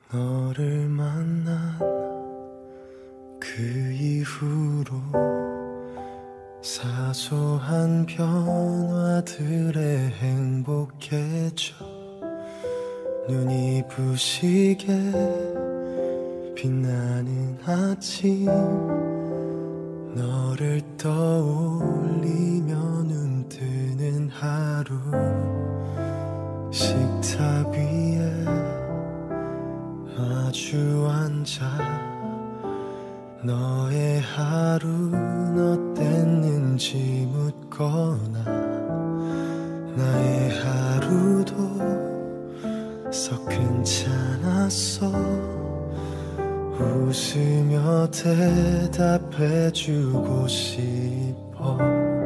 너를 만난 그 이후로 사소한 변화들에 행복해져. 눈이 부시게 빛나는 아침, 너를 떠올리며 눈 뜨는 하루. 식탁 위에 마주 앉아 너의 하루는 어땠는지 묻거나, 나의 하루도 썩 괜찮았어 웃으며 대답해주고 싶어.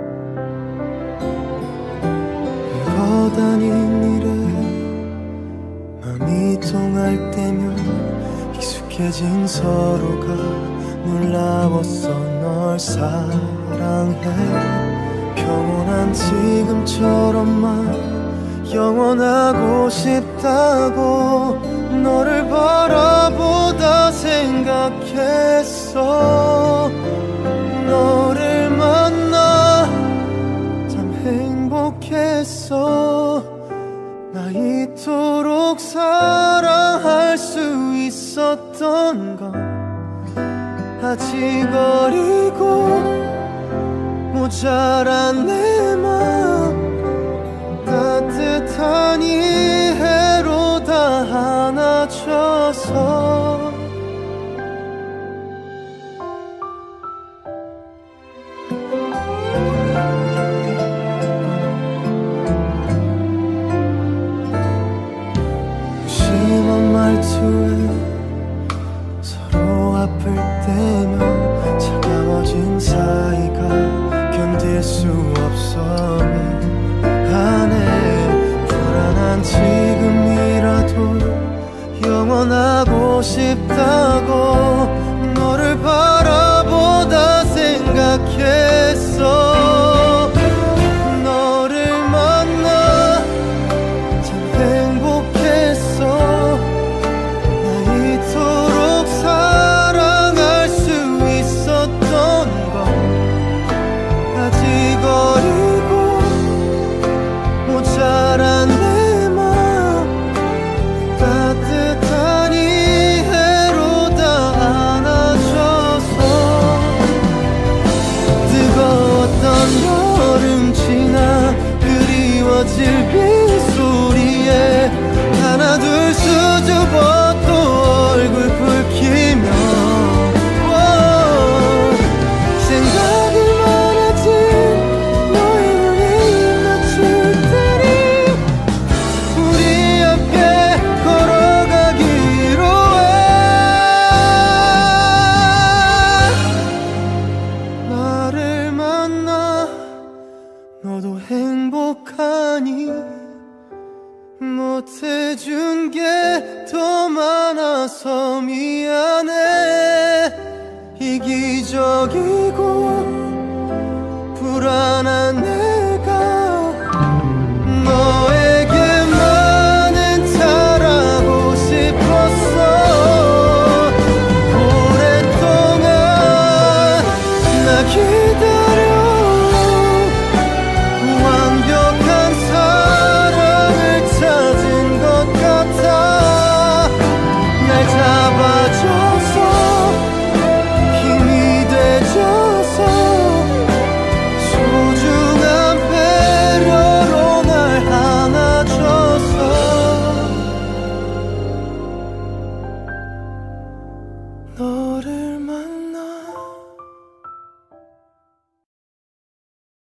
별거 아닌 일에 맘이 통할 때면 익숙해진 서로가 놀라웠어. 널 사랑해. 평온한 지금처럼만 영원하고 싶다고 너를 바라보다 생각했어. 너를 만나 참 행복했어. 나 이토록 사랑할 수 있었던 건 아직 어리고 모자란 내 맘 따뜻한 이해로 다 안아줘서. 무심한 말투에 서로 아플 때면 차가워진 사이가 견딜 수 없어. 안에 불안한 지금이라도 영원하고 싶다고 너를 바라보다 생각했어. 너를 만나 참 행복했어. 나 이토록 사랑할 수 있었던 건 아직 어리고 모자란 내 맘 따뜻한 이해로 다 안아줘서. 뜨거웠던 여름 지나 그리워질 빗소리에 하나 둘 수줍어 또 얼굴 붉히며 생각이 많아진 너의 눈에 입 맞출 테니 우리 함께 걸어가기로 해. 나를 만나 너도 행복하니 못해준 게 더 많아서 미안해. 이기적이고 불안한